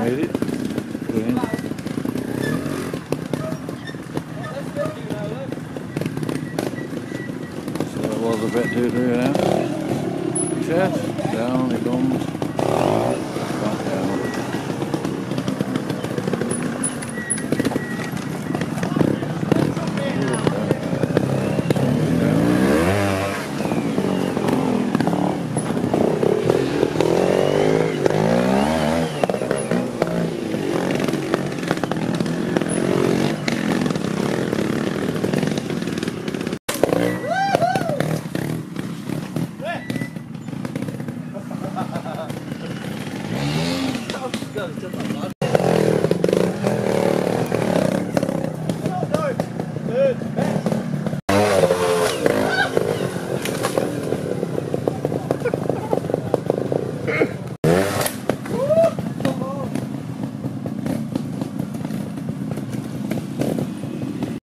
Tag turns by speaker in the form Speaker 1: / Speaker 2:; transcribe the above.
Speaker 1: made it. Brilliant. So that was a bit to do now. Chest, down it comes. Back down.
Speaker 2: Go, jump on,